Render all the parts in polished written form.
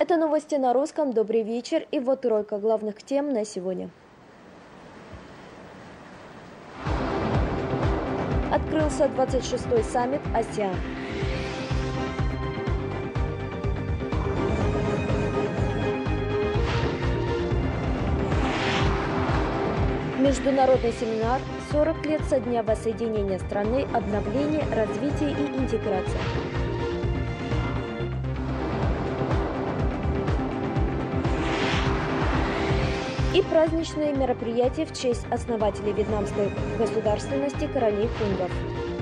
Это новости на русском. Добрый вечер. И вот тройка главных тем на сегодня. Открылся 26-й саммит АСЕАН. Международный семинар «40 лет со дня воссоединения страны. Обновление, развитие и интеграция». И праздничные мероприятия в честь основателей вьетнамской государственности королей Хунгов.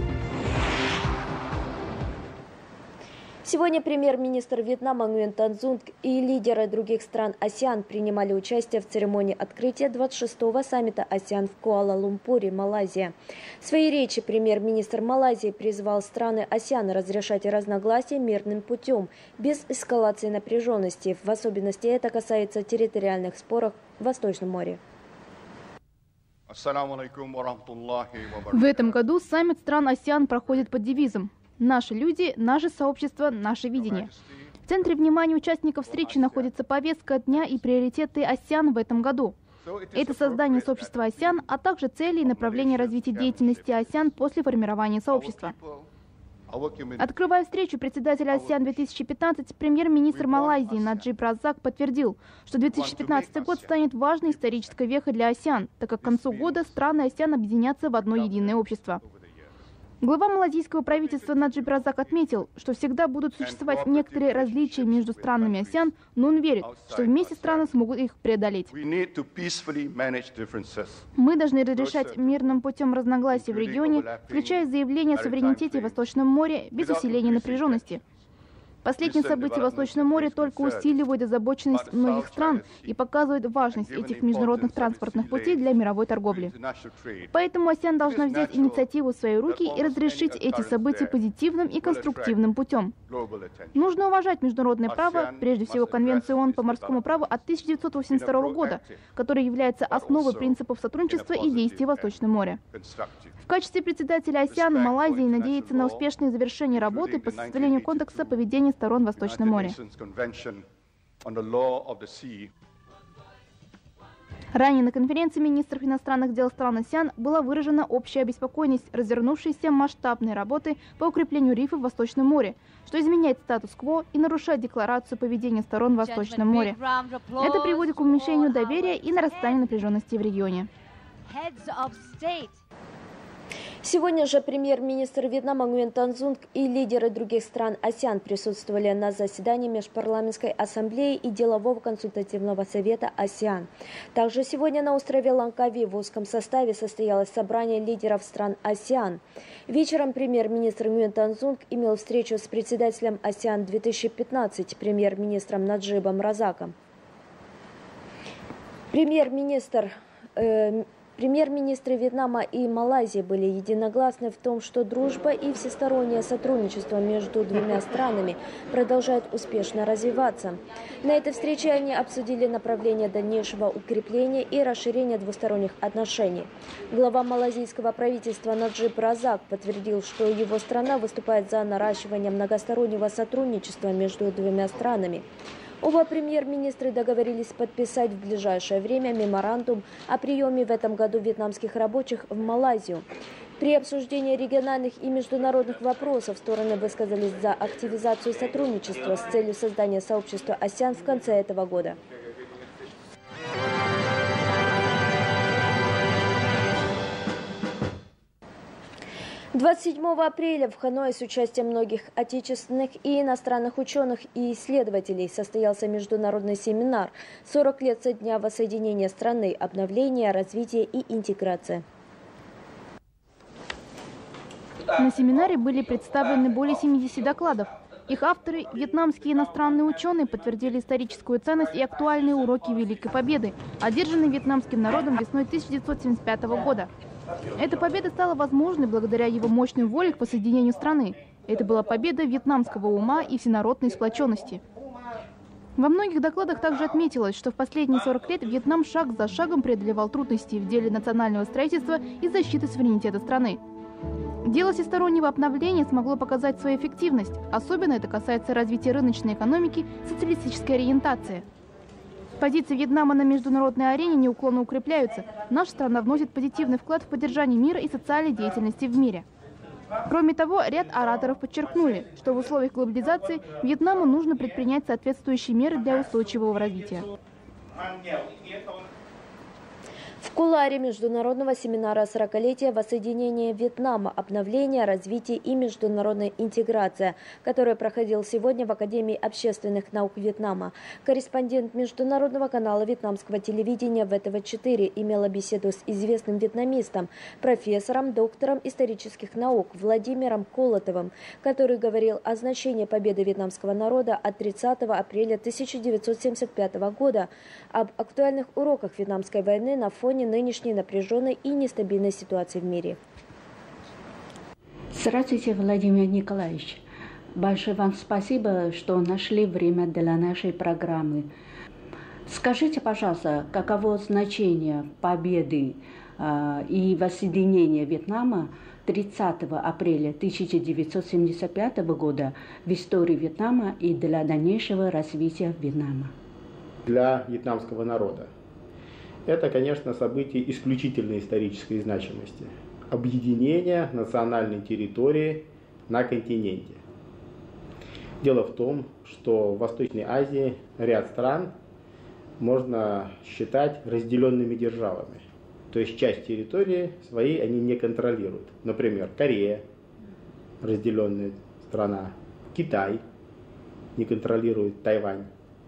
Сегодня премьер-министр Вьетнама Nguyen Thanh Dung и лидеры других стран АСЕАН принимали участие в церемонии открытия 26-го саммита АСЕАН в Куала-Лумпуре, Малайзия. В своей речи премьер-министр Малайзии призвал страны АСЕАН разрешать разногласия мирным путем, без эскалации напряженности. В особенности это касается территориальных споров в Восточном море. В этом году саммит стран АСЕАН проходит под девизом «Наши люди, наше сообщество, наше видение». В центре внимания участников встречи находится повестка дня и приоритеты АСЕАН в этом году. Это создание сообщества АСЕАН, а также цели и направления развития деятельности АСЕАН после формирования сообщества. Открывая встречу председателя АСЕАН 2015, премьер-министр Малайзии Наджиб Разак подтвердил, что 2015 год станет важной исторической вехой для АСЕАН, так как к концу года страны АСЕАН объединятся в одно единое общество. Глава малайзийского правительства Наджиб Разак отметил, что всегда будут существовать некоторые различия между странами АСЕАН, но он верит, что вместе страны смогут их преодолеть. Мы должны разрешать мирным путем разногласия в регионе, включая заявление о суверенитете в Восточном море, без усиления напряженности. Последние события в Восточном море только усиливают озабоченность многих стран и показывают важность этих международных транспортных путей для мировой торговли. Поэтому АСЕАН должна взять инициативу в свои руки и разрешить эти события позитивным и конструктивным путем. Нужно уважать международное право, прежде всего Конвенцию ООН по морскому праву от 1982 года, которая является основой принципов сотрудничества и действий в Восточном море. В качестве председателя АСЕАН Малайзия надеется на успешное завершение работы по составлению кодекса поведения сторон в Восточном море. Ранее на конференции министров иностранных дел стран АСЕАН была выражена общая обеспокоенность развернувшейся масштабной работы по укреплению рифа в Восточном море, что изменяет статус-кво и нарушает декларацию поведения сторон в Восточном море. Это приводит к уменьшению доверия и нарастанию напряженности в регионе. Сегодня же премьер-министр Вьетнама Nguyen Thanh Dung и лидеры других стран АСЕАН присутствовали на заседании Межпарламентской ассамблеи и Делового консультативного совета АСЕАН. Также сегодня на острове Лангкави в узком составе состоялось собрание лидеров стран АСЕАН. Вечером премьер-министр Nguyen Thanh Dung имел встречу с председателем АСЕАН 2015, премьер-министром Наджибом Разаком. Премьер-министры Вьетнама и Малайзии были единогласны в том, что дружба и всестороннее сотрудничество между двумя странами продолжают успешно развиваться. На этой встрече они обсудили направление дальнейшего укрепления и расширения двусторонних отношений. Глава малайзийского правительства Наджиб Разак подтвердил, что его страна выступает за наращивание многостороннего сотрудничества между двумя странами. Оба премьер-министры договорились подписать в ближайшее время меморандум о приеме в этом году вьетнамских рабочих в Малайзию. При обсуждении региональных и международных вопросов стороны высказались за активизацию сотрудничества с целью создания сообщества АСЕАН в конце этого года. 27 апреля в Ханое с участием многих отечественных и иностранных ученых и исследователей состоялся международный семинар «40 лет со дня воссоединения страны. Обновление, развитие и интеграция». На семинаре были представлены более 70 докладов. Их авторы, вьетнамские иностранные ученые, подтвердили историческую ценность и актуальные уроки Великой Победы, одержанной вьетнамским народом весной 1975 года. Эта победа стала возможной благодаря его мощной воле к воссоединению страны. Это была победа вьетнамского ума и всенародной сплоченности. Во многих докладах также отметилось, что в последние 40 лет Вьетнам шаг за шагом преодолевал трудности в деле национального строительства и защиты суверенитета страны. Дело всестороннего обновления смогло показать свою эффективность. Особенно это касается развития рыночной экономики и социалистической ориентации. Позиции Вьетнама на международной арене неуклонно укрепляются. Наша страна вносит позитивный вклад в поддержание мира и социальной деятельности в мире. Кроме того, ряд ораторов подчеркнули, что в условиях глобализации Вьетнаму нужно предпринять соответствующие меры для устойчивого развития. В кулуаре международного семинара «40-летие воссоединения Вьетнама. Обновление, развитие и международная интеграция», который проходил сегодня в Академии общественных наук Вьетнама, корреспондент международного канала вьетнамского телевидения ВТВ-4 имела беседу с известным вьетнамистом, профессором, доктором исторических наук Владимиром Колотовым, который говорил о значении победы вьетнамского народа от 30 апреля 1975 года, об актуальных уроках вьетнамской войны на фоне нынешней напряженной и нестабильной ситуации в мире. Здравствуйте, Владимир Николаевич. Большое вам спасибо, что нашли время для нашей программы. Скажите, пожалуйста, каково значение победы и воссоединения Вьетнама 30 апреля 1975 года в истории Вьетнама и для дальнейшего развития Вьетнама? Для вьетнамского народа это, конечно, событие исключительной исторической значимости. Объединение национальной территории на континенте. Дело в том, что в Восточной Азии ряд стран можно считать разделенными державами. То есть часть территории своей они не контролируют. Например, Корея, разделенная страна, Китай не контролирует Тайвань.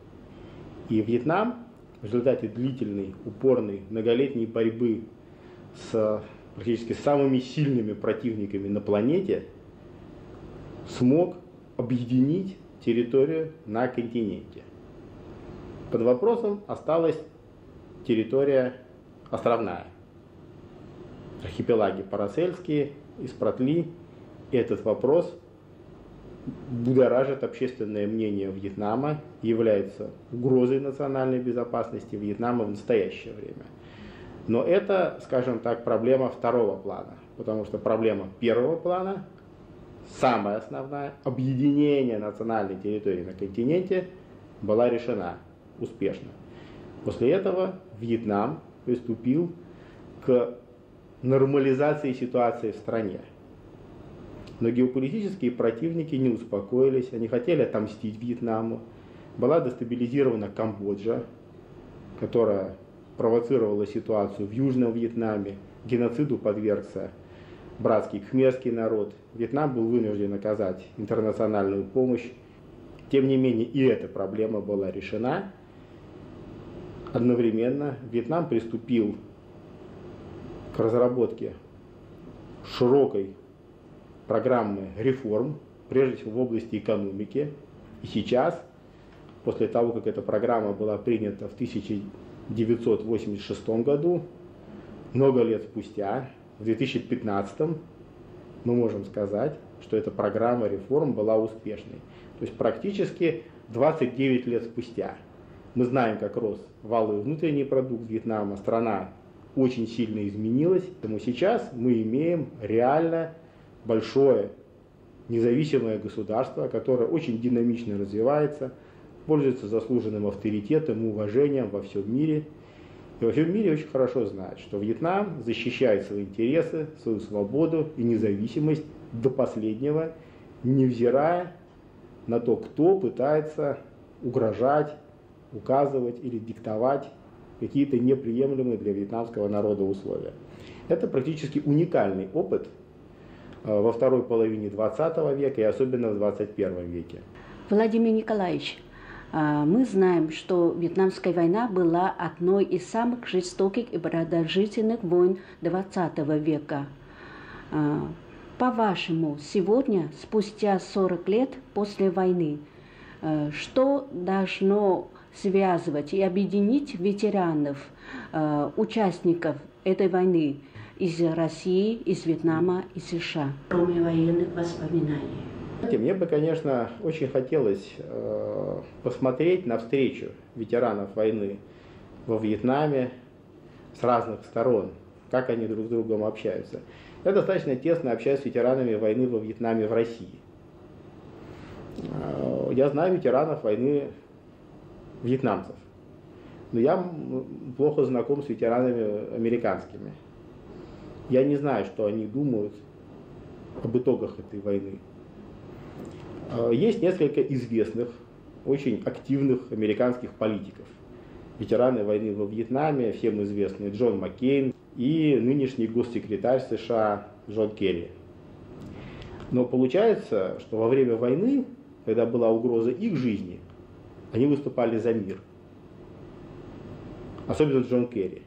И Вьетнам в результате длительной, упорной, многолетней борьбы с практически самыми сильными противниками на планете смог объединить территорию на континенте. Под вопросом осталась территория островная. Архипелаги Парацельские и Спратли. И этот вопрос будоражит общественное мнение Вьетнама и является угрозой национальной безопасности Вьетнама в настоящее время. Но это, скажем так, проблема второго плана, потому что проблема первого плана, самая основная, объединение национальной территории на континенте, была решена успешно. После этого Вьетнам приступил к нормализации ситуации в стране. Но геополитические противники не успокоились, они хотели отомстить Вьетнаму. Была дестабилизирована Камбоджа, которая провоцировала ситуацию в Южном Вьетнаме, геноциду подвергся братский кхмерский народ. Вьетнам был вынужден оказать интернациональную помощь. Тем не менее, и эта проблема была решена. Одновременно Вьетнам приступил к разработке широкой программы реформ, прежде всего в области экономики. И сейчас, после того, как эта программа была принята в 1986 году, много лет спустя, в 2015, мы можем сказать, что эта программа реформ была успешной. То есть практически 29 лет спустя. Мы знаем, как рос валовый внутренний продукт Вьетнама, страна очень сильно изменилась, поэтому сейчас мы имеем реально большое независимое государство, которое очень динамично развивается, пользуется заслуженным авторитетом и уважением во всем мире. И во всем мире очень хорошо знают, что Вьетнам защищает свои интересы, свою свободу и независимость до последнего, невзирая на то, кто пытается угрожать, указывать или диктовать какие-то неприемлемые для вьетнамского народа условия. Это практически уникальный опыт во второй половине 20 века и особенно в 21 веке. Владимир Николаевич, мы знаем, что Вьетнамская война была одной из самых жестоких и продолжительных войн 20 века. По-вашему, сегодня, спустя 40 лет после войны, что должно связывать и объединить ветеранов, участников этой войны из России, из Вьетнама и США, кроме военных воспоминаний? Мне бы, конечно, очень хотелось посмотреть на встречу ветеранов войны во Вьетнаме с разных сторон, как они друг с другом общаются. Я достаточно тесно общаюсь с ветеранами войны во Вьетнаме в России. Я знаю ветеранов войны вьетнамцев, но я плохо знаком с ветеранами американскими. Я не знаю, что они думают об итогах этой войны. Есть несколько известных, очень активных американских политиков. Ветераны войны во Вьетнаме, всем известный Джон Маккейн и нынешний госсекретарь США Джон Керри. Но получается, что во время войны, когда была угроза их жизни, они выступали за мир. Особенно Джон Керри.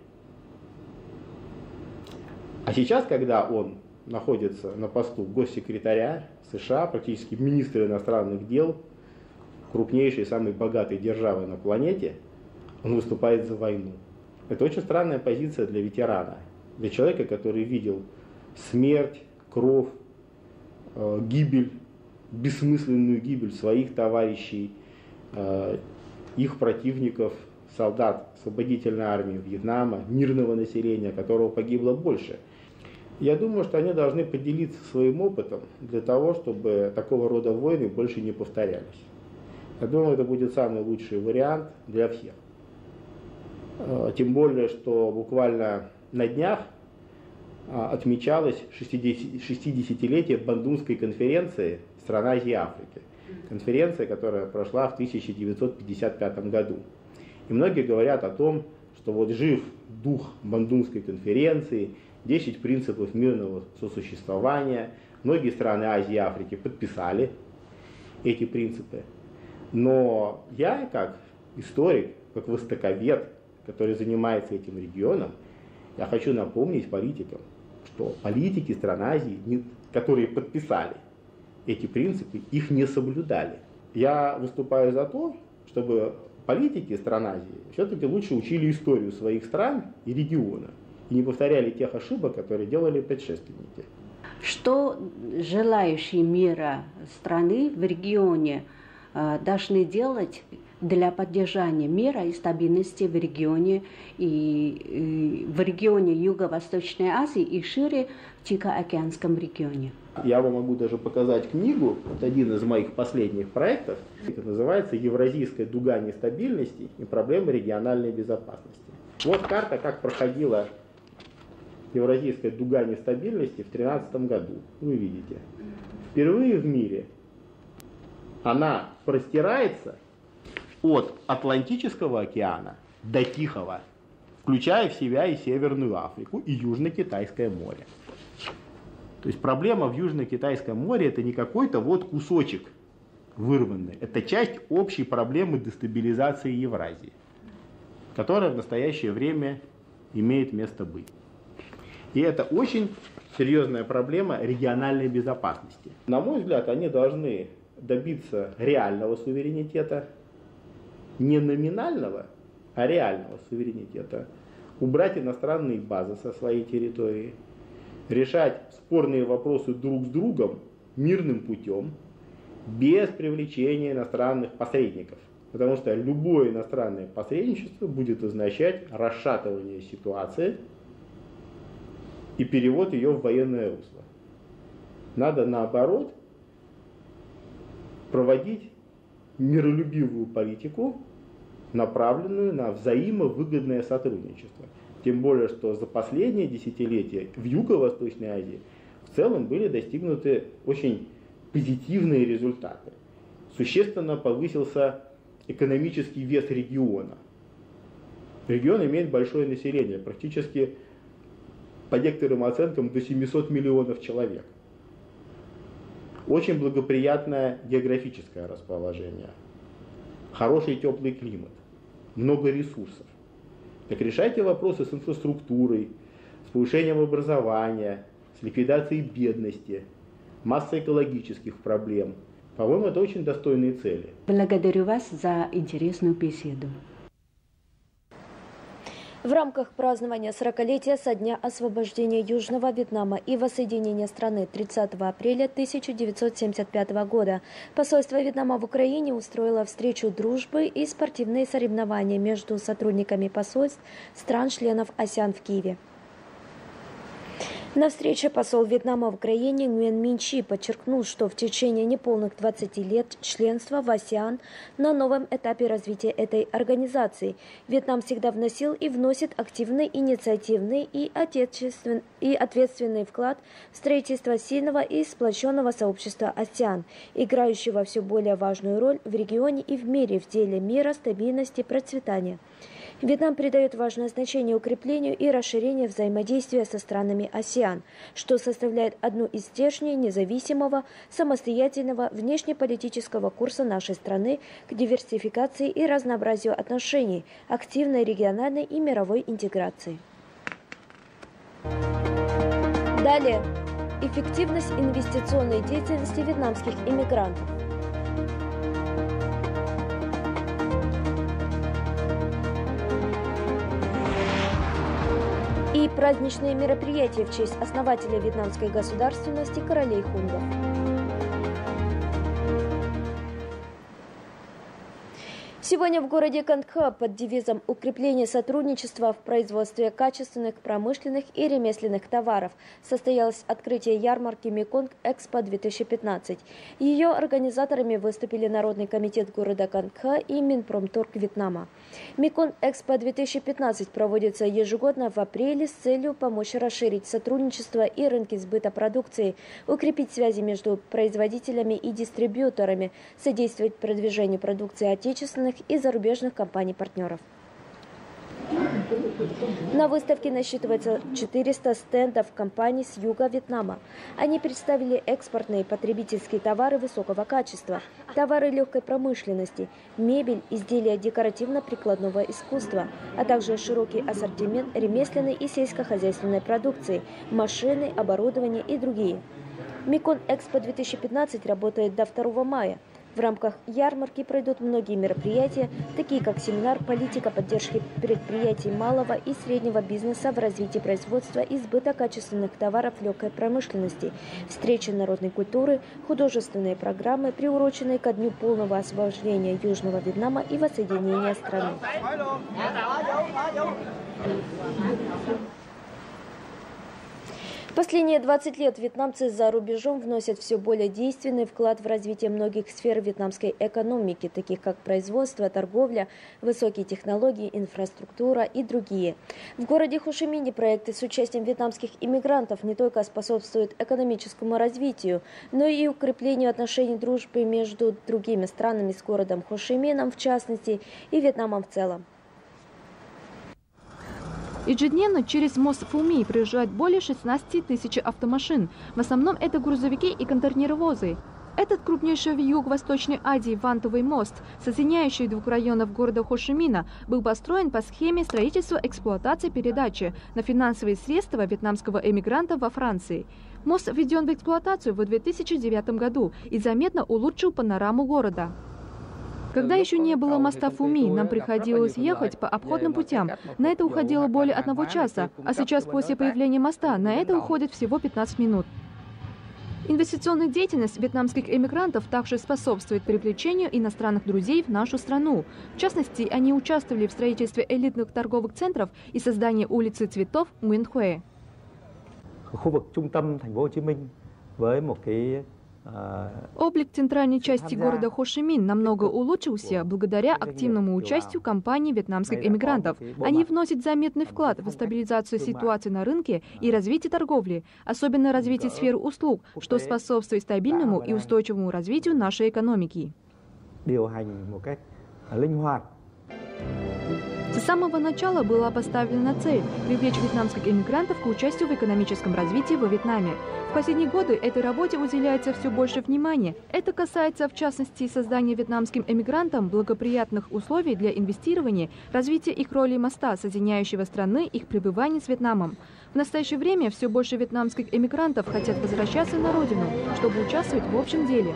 А сейчас, когда он находится на посту госсекретаря США, практически министра иностранных дел, крупнейшей, самой богатой державы на планете, он выступает за войну. Это очень странная позиция для ветерана, для человека, который видел смерть, кровь, гибель, бессмысленную гибель своих товарищей, их противников, солдат освободительной армии Вьетнама, мирного населения, которого погибло больше. Я думаю, что они должны поделиться своим опытом для того, чтобы такого рода войны больше не повторялись. Я думаю, это будет самый лучший вариант для всех. Тем более, что буквально на днях отмечалось 60-летие Бандунской конференции стран Азии и Африки. Конференция, которая прошла в 1955 году. И многие говорят о том, что вот жив дух Бандунской конференции, 10 принципов мирного сосуществования. Многие страны Азии и Африки подписали эти принципы. Но я, как историк, как востоковед, который занимается этим регионом, я хочу напомнить политикам, что политики стран Азии, которые подписали эти принципы, их не соблюдали. Я выступаю за то, чтобы политики стран Азии все-таки лучше учили историю своих стран и региона и не повторяли тех ошибок, которые делали предшественники. Что желающие мира страны в регионе должны делать для поддержания мира и стабильности в регионе Юго-Восточной Азии и шире в Тихоокеанском регионе? Я вам могу даже показать книгу, это один из моих последних проектов, это называется «Евразийская дуга нестабильности и проблемы региональной безопасности». Вот карта, как проходила Евразийская дуга нестабильности в 2013 году. Вы видите. Впервые в мире она простирается от Атлантического океана до Тихого, включая в себя и Северную Африку, и Южно-Китайское море. То есть проблема в Южно-Китайском море это не какой-то вот кусочек вырванный, это часть общей проблемы дестабилизации Евразии, которая в настоящее время имеет место быть. И это очень серьезная проблема региональной безопасности. На мой взгляд, они должны добиться реального суверенитета, не номинального, а реального суверенитета, убрать иностранные базы со своей территории, решать спорные вопросы друг с другом мирным путем, без привлечения иностранных посредников. Потому что любое иностранное посредничество будет означать расшатывание ситуации и перевод ее в военное русло. Надо наоборот проводить миролюбивую политику, направленную на взаимовыгодное сотрудничество. Тем более, что за последние десятилетия в Юго-Восточной Азии в целом были достигнуты очень позитивные результаты. Существенно повысился экономический вес региона. Регион имеет большое население, практически по некоторым оценкам до 700 миллионов человек. Очень благоприятное географическое расположение, хороший теплый климат, много ресурсов. Так решайте вопросы с инфраструктурой, с повышением образования, с ликвидацией бедности, массой экологических проблем. По-моему, это очень достойные цели. Благодарю вас за интересную беседу. В рамках празднования 40-летия со дня освобождения Южного Вьетнама и воссоединения страны 30 апреля 1975 года посольство Вьетнама в Украине устроило встречу дружбы и спортивные соревнования между сотрудниками посольств стран-членов АСЕАН в Киеве. На встрече посол Вьетнама в Украине Nguyen Minh Chi подчеркнул, что в течение неполных 20 лет членства в АСЕАН на новом этапе развития этой организации Вьетнам всегда вносил и вносит активный, инициативный и ответственный вклад в строительство сильного и сплоченного сообщества АСЕАН, играющего все более важную роль в регионе и в мире в деле мира, стабильности, процветания. Вьетнам придает важное значение укреплению и расширению взаимодействия со странами АСЕАН, что составляет одну из стержней независимого, самостоятельного внешнеполитического курса нашей страны к диверсификации и разнообразию отношений, активной региональной и мировой интеграции. Далее. Эффективность инвестиционной деятельности вьетнамских иммигрантов. И праздничные мероприятия в честь основателя вьетнамской государственности королей Хунгов. Сегодня в городе Кангха под девизом «Укрепление сотрудничества в производстве качественных промышленных и ремесленных товаров» состоялось открытие ярмарки Меконг Экспо-2015. Ее организаторами выступили Народный комитет города Кангха и Минпромторг Вьетнама. Меконг Экспо-2015 проводится ежегодно в апреле с целью помочь расширить сотрудничество и рынки сбыта продукции, укрепить связи между производителями и дистрибьюторами, содействовать продвижению продукции отечественных и зарубежных компаний-партнеров. На выставке насчитывается 400 стендов компаний с юга Вьетнама. Они представили экспортные и потребительские товары высокого качества, товары легкой промышленности, мебель, изделия декоративно-прикладного искусства, а также широкий ассортимент ремесленной и сельскохозяйственной продукции, машины, оборудование и другие. Меконг Экспо-2015 работает до 2 мая. В рамках ярмарки пройдут многие мероприятия, такие как семинар «Политика поддержки предприятий малого и среднего бизнеса в развитии производства и сбыта качественных товаров легкой промышленности», встречи народной культуры, художественные программы, приуроченные ко дню полного освобождения Южного Вьетнама и воссоединения страны. В последние 20 лет вьетнамцы за рубежом вносят все более действенный вклад в развитие многих сфер вьетнамской экономики, таких как производство, торговля, высокие технологии, инфраструктура и другие. В городе Хошимине проекты с участием вьетнамских иммигрантов не только способствуют экономическому развитию, но и укреплению отношений дружбы между другими странами с городом Хошимином в частности и Вьетнамом в целом. Ежедневно через мост Фуми проезжают более 16 тысяч автомашин. В основном это грузовики и контейнеровозы. Этот крупнейший в Юго-Восточной Азии вантовый мост, соединяющий двух районов города Хошимина, был построен по схеме строительства, эксплуатации, передачи на финансовые средства вьетнамского эмигранта во Франции. Мост введен в эксплуатацию в 2009 году и заметно улучшил панораму города. Когда еще не было моста Фуми, нам приходилось ехать по обходным путям. На это уходило более 1 часа, а сейчас после появления моста на это уходит всего 15 минут. Инвестиционная деятельность вьетнамских эмигрантов также способствует привлечению иностранных друзей в нашу страну. В частности, они участвовали в строительстве элитных торговых центров и создании улицы цветов Nguyễn Huệ. Облик центральной части города Хошимин намного улучшился благодаря активному участию компаний вьетнамских эмигрантов. Они вносят заметный вклад в стабилизацию ситуации на рынке и развитие торговли, особенно развитие сферы услуг, что способствует стабильному и устойчивому развитию нашей экономики. С самого начала была поставлена цель привлечь вьетнамских иммигрантов к участию в экономическом развитии во Вьетнаме. В последние годы этой работе уделяется все больше внимания. Это касается, в частности, создания вьетнамским эмигрантам благоприятных условий для инвестирования, развития их роли моста, соединяющего страны, их пребывания с Вьетнамом. В настоящее время все больше вьетнамских эмигрантов хотят возвращаться на родину, чтобы участвовать в общем деле.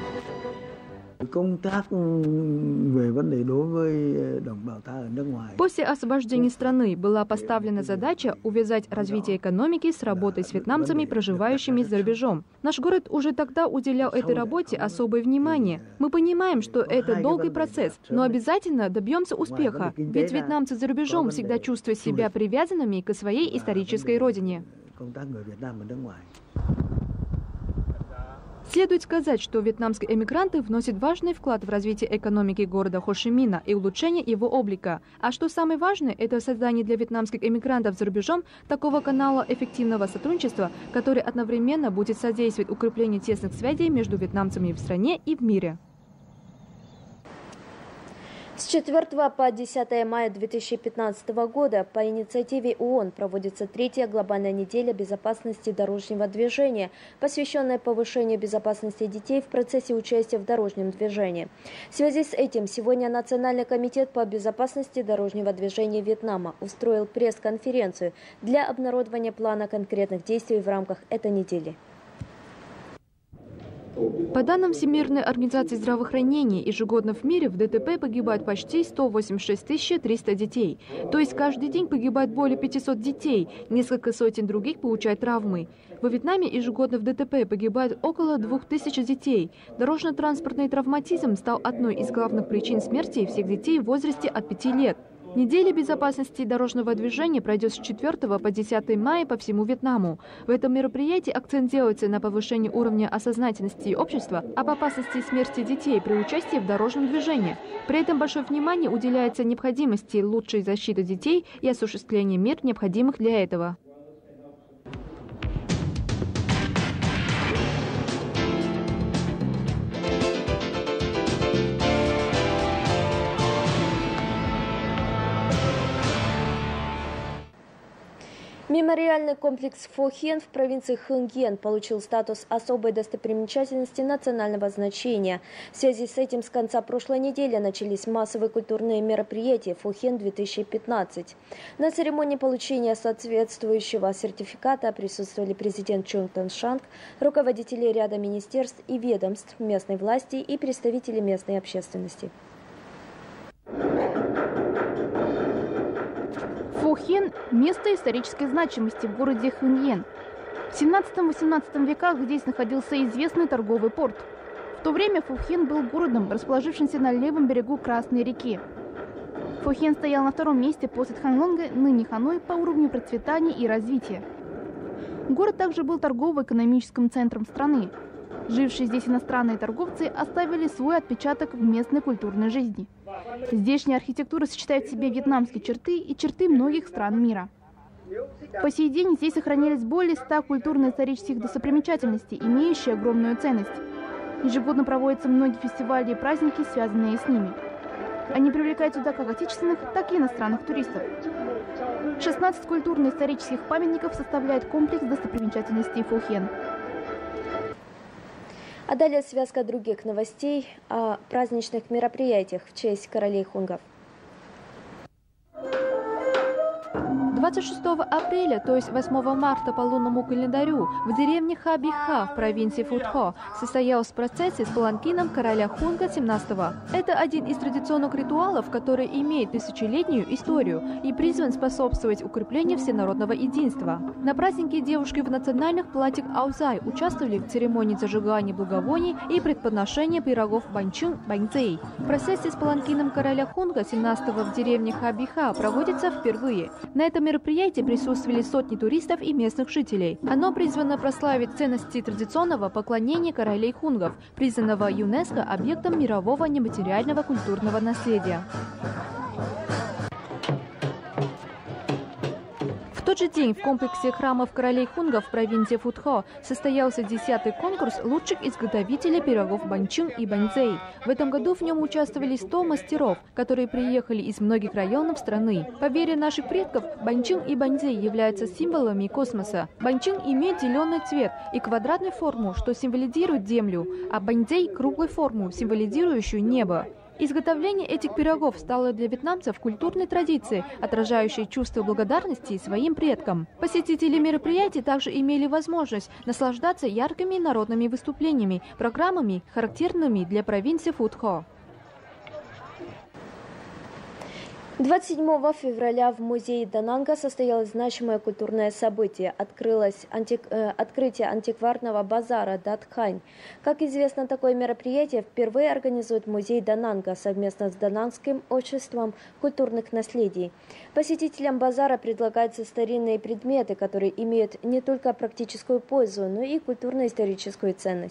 После освобождения страны была поставлена задача увязать развитие экономики с работой с вьетнамцами, проживающими за рубежом. Наш город уже тогда уделял этой работе особое внимание. Мы понимаем, что это долгий процесс, но обязательно добьемся успеха, ведь вьетнамцы за рубежом всегда чувствуют себя привязанными к своей исторической родине. Следует сказать, что вьетнамские эмигранты вносят важный вклад в развитие экономики города Хошимина и улучшение его облика. А что самое важное, это создание для вьетнамских эмигрантов за рубежом такого канала эффективного сотрудничества, который одновременно будет содействовать укреплению тесных связей между вьетнамцами в стране и в мире. С 4 по 10 мая 2015 года по инициативе ООН проводится 3-я глобальная неделя безопасности дорожного движения, посвященная повышению безопасности детей в процессе участия в дорожном движении. В связи с этим сегодня Национальный комитет по безопасности дорожного движения Вьетнама устроил пресс-конференцию для обнародования плана конкретных действий в рамках этой недели. По данным Всемирной организации здравоохранения, ежегодно в мире в ДТП погибает почти 186 300 детей. То есть каждый день погибает более 500 детей, несколько сотен других получают травмы. Во Вьетнаме ежегодно в ДТП погибает около 2000 детей. Дорожно-транспортный травматизм стал одной из главных причин смерти всех детей в возрасте от 5 лет. Неделя безопасности дорожного движения пройдет с 4 по 10 мая по всему Вьетнаму. В этом мероприятии акцент делается на повышении уровня осознательности общества об опасности смерти детей при участии в дорожном движении. При этом большое внимание уделяется необходимости лучшей защиты детей и осуществлению мер, необходимых для этого. Мемориальный комплекс Фо Хien в провинции Хуньен получил статус особой достопримечательности национального значения. В связи с этим с конца прошлой недели начались массовые культурные мероприятия Фо Хien 2015. На церемонии получения соответствующего сертификата присутствовали президент Чун Тэн Шанг, руководители ряда министерств и ведомств местной власти и представители местной общественности. Фо Хien – место исторической значимости в городе Хуньен. В 17-18 веках здесь находился известный торговый порт. В то время Фо Хien был городом, расположившимся на левом берегу Красной реки. Фо Хien стоял на втором месте после Тханлонга, ныне Ханой, по уровню процветания и развития. Город также был торгово-экономическим центром страны. Жившие здесь иностранные торговцы оставили свой отпечаток в местной культурной жизни. Здешняя архитектура сочетает в себе вьетнамские черты и черты многих стран мира. По сей день здесь сохранились более 100 культурно-исторических достопримечательностей, имеющие огромную ценность. Ежегодно проводятся многие фестивали и праздники, связанные с ними. Они привлекают сюда как отечественных, так и иностранных туристов. 16 культурно-исторических памятников составляет комплекс достопримечательностей Фо Хien. А далее связка других новостей о праздничных мероприятиях в честь королей хунгов. 26 апреля, то есть 8 марта по лунному календарю, в деревне Хабиха в провинции Фудхо состоялся процесс с паланкином короля Хунга 17-го. Это один из традиционных ритуалов, который имеет тысячелетнюю историю и призван способствовать укреплению всенародного единства. На празднике девушки в национальных платьях Аузай участвовали в церемонии зажигания благовоний и предподношения пирогов банчун баньцей. Процесс с паланкином короля Хунга 17-го в деревне Хабиха проводится впервые. На этом мероприятии присутствовали сотни туристов и местных жителей. Оно призвано прославить ценности традиционного поклонения королей хунгов, признанного ЮНЕСКО объектом мирового нематериального культурного наследия. В тот же день в комплексе храмов королей хунгов в провинции Фудхо состоялся 10-й конкурс лучших изготовителей пирогов банчун и баньцей. В этом году в нем участвовали 100 мастеров, которые приехали из многих районов страны. По вере наших предков, банчун и баньцей являются символами космоса. Банчун имеет зеленый цвет и квадратную форму, что символизирует Землю, а баньцей – круглую форму, символизирующую небо. Изготовление этих пирогов стало для вьетнамцев культурной традицией, отражающей чувство благодарности своим предкам. Посетители мероприятий также имели возможность наслаждаться яркими народными выступлениями, программами, характерными для провинции Фудхо. 27 февраля в музее Дананга состоялось значимое культурное событие. Открытие антикварного базара Датхань. Как известно, такое мероприятие впервые организует музей Дананга совместно с Данангским обществом культурных наследий. Посетителям базара предлагаются старинные предметы, которые имеют не только практическую пользу, но и культурно-историческую ценность.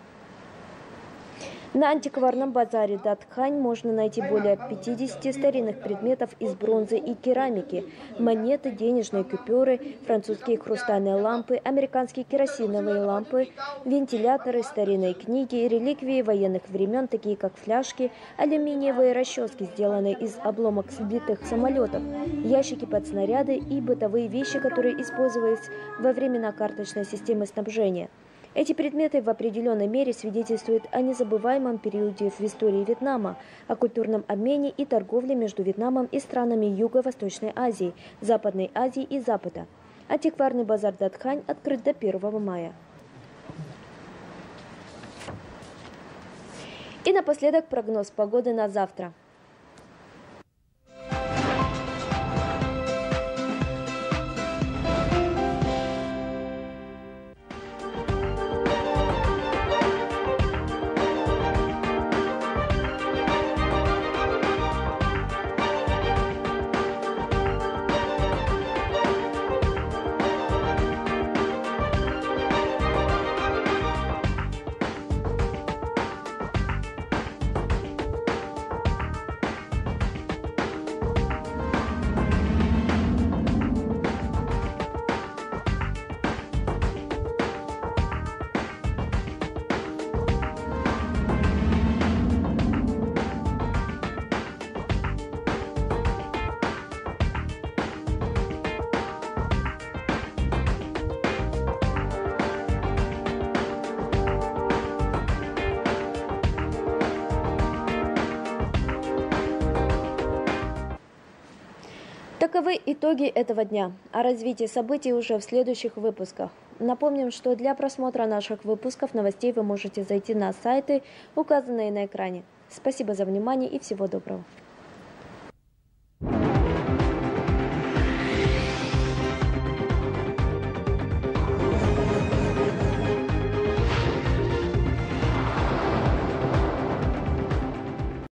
На антикварном базаре Датхань можно найти более 50 старинных предметов из бронзы и керамики, монеты, денежные купюры, французские хрустальные лампы, американские керосиновые лампы, вентиляторы, старинные книги, реликвии военных времен, такие как фляжки, алюминиевые расчески, сделанные из обломок сбитых самолетов, ящики под снаряды и бытовые вещи, которые использовались во времена карточной системы снабжения. Эти предметы в определенной мере свидетельствуют о незабываемом периоде в истории Вьетнама, о культурном обмене и торговле между Вьетнамом и странами Юго-Восточной Азии, Западной Азии и Запада. Антикварный базар Датхань открыт до 1 мая. И напоследок прогноз погоды на завтра. Таковы итоги этого дня. О развитии событий уже в следующих выпусках. Напомним, что для просмотра наших выпусков новостей вы можете зайти на сайты, указанные на экране. Спасибо за внимание и всего доброго.